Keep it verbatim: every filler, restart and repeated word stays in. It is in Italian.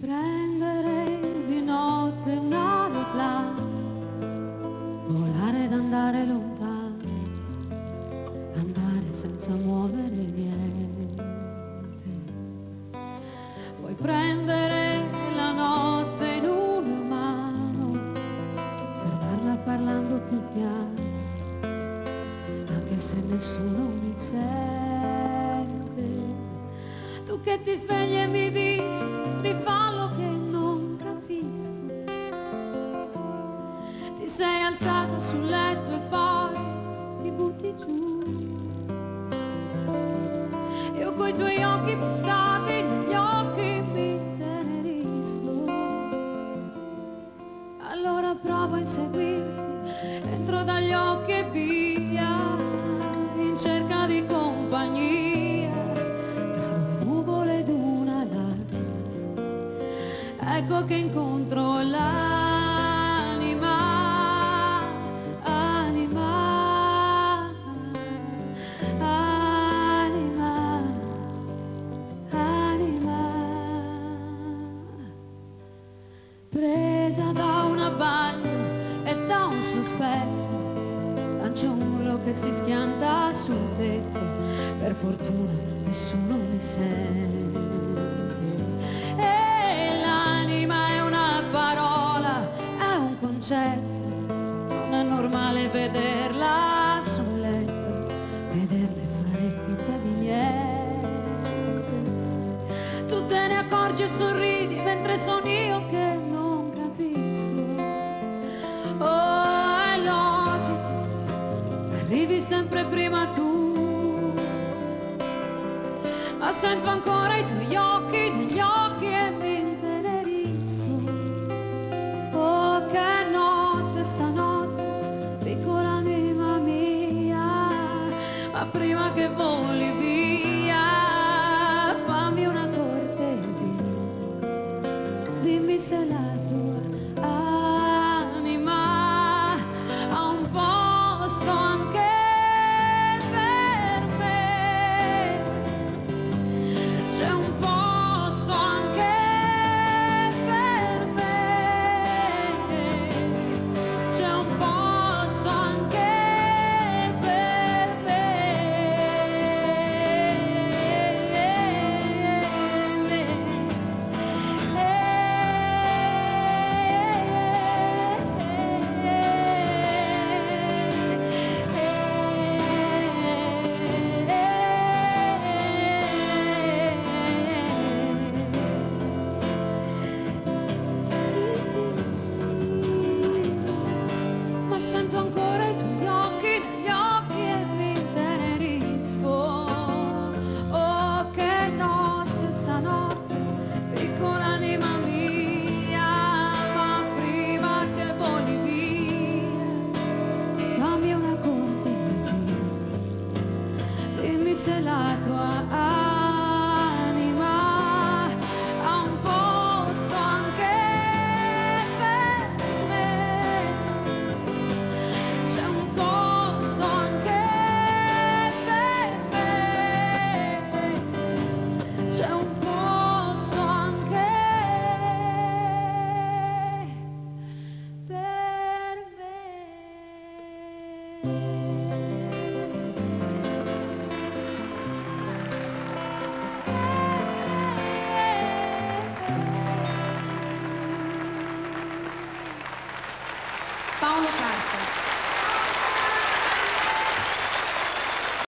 prendere di notte un aeroplano, volare ed andare lontano, andare senza muovere niente. Puoi prendere la notte in una mano, fermarla parlando più piano, anche se nessuno mi sente. Tu che ti svegli e mi dici di fallo che non capisco, ti sei alzata sul letto e poi ti butti giù. Io coi tuoi occhi buttati negli occhi mi intenerisco. Allora provo a inseguirti, entro dagli occhi e via, in cerca di compagnia, tra due nuvole ed una lacrima. Ecco che incontro l'anima, anima, anima, anima. Presa da una bagna e da un sospetto, lancio un urlo che si schianta sul tetto. Per fortuna nessuno mi sente. E l'anima è una parola, è un concetto. Non è normale vederla sul letto, vederle fare finta di niente. Tu te ne accorgi e sorridi, mentre sono io che non capisco. Oh, è logico, arrivi sempre prima tu, ma sento ancora i tuoi occhi negli occhi e mi intenerisco. Oh, che notte stanotte, piccola anima mia, ma prima che voli via, fammi una cortesia, dimmi se la tua anima ha un posto anche per me. C'è un posto anche per me. C'è un posto anche per Ma sento ancora i tuoi occhi negli occhi e mi intenerisco. Oh, che notte stanotte, piccola anima mia, ma prima che voli via, fammi una cortesia, dimmi se la tua anima ha un posto anche per me. C'è un posto anche per me. C'è un posto anche per me. Paolo